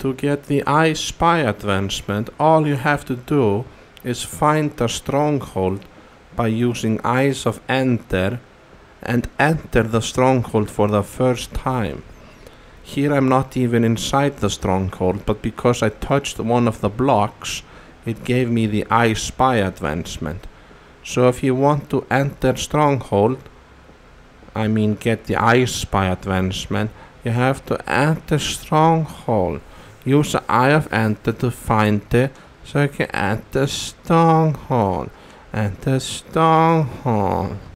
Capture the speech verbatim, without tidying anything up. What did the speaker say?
To get the I Spy advancement, all you have to do is find the stronghold by using Eyes of Ender and enter the stronghold for the first time. Here I'm not even inside the stronghold, but because I touched one of the blocks, it gave me the I Spy advancement. So if you want to enter stronghold, I mean get the I Spy advancement, you have to enter stronghold. Use the Eye of Ender to find it, so you can enter stronghold. Enter stronghold.